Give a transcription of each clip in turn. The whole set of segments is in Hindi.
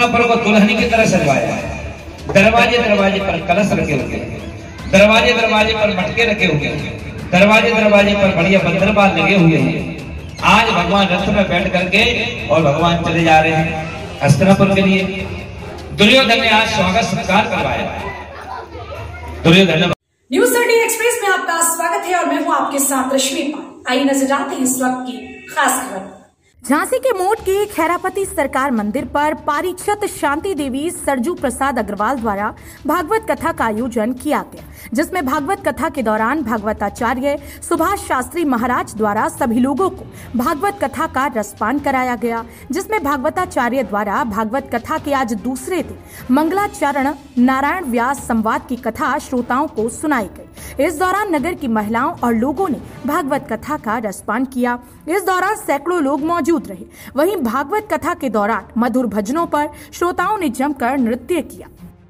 पर को दुल्हनी की तरह सजवाया है। दरवाजे दरवाजे पर कलश रखे हुए हैं, दरवाजे दरवाजे पर मटके रखे हुए हैं, दरवाजे दरवाजे पर बढ़िया बंदरबार लगे हुए हैं। आज भगवान रथ में बैठ करके और भगवान चले जा रहे हैं हस्तिनापुर के लिए। दुर्योधन ने आज स्वागत सत्कार करवाया। दुर्योधन। न्यूज 30 एक्सप्रेस में आपका स्वागत है और मैं हूं आपके साथ रश्मि पाल। आइए नजर डालते हैं इस वक्त की खास खबर। झांसी के मोट के खैरापति सरकार मंदिर पर पारिक्षत शांति देवी सरजू प्रसाद अग्रवाल द्वारा भागवत कथा का आयोजन किया गया, जिसमें भागवत कथा के दौरान भागवताचार्य सुभाष शास्त्री महाराज द्वारा सभी लोगों को भागवत कथा का रसपान कराया गया, जिसमें भागवताचार्य द्वारा भागवत कथा के आज दूसरे दिन मंगलाचरण नारायण व्यास संवाद की कथा श्रोताओं को सुनाई गई। इस दौरान नगर की महिलाओं और लोगों ने भागवत कथा का रसपान किया। इस दौरान सैकड़ों लोग मौजूद रहे। वहीं भागवत कथा के दौरान मधुर भजनों पर श्रोताओं ने जमकर नृत्य किया।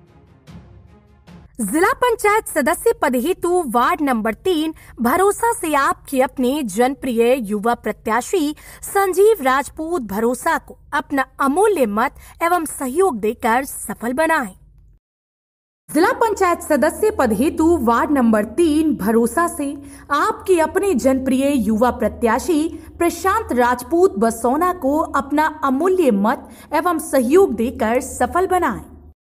जिला पंचायत सदस्य पद हेतु वार्ड नंबर 3 भरोसा से आपके अपने जनप्रिय युवा प्रत्याशी संजीव राजपूत भरोसा को अपना अमूल्य मत एवं सहयोग देकर सफल बनाएं। जिला पंचायत सदस्य पद हेतु वार्ड नंबर 3 भरोसा से आपके अपने जनप्रिय युवा प्रत्याशी प्रशांत राजपूत बसौना को अपना अमूल्य मत एवं सहयोग देकर सफल बनाएं।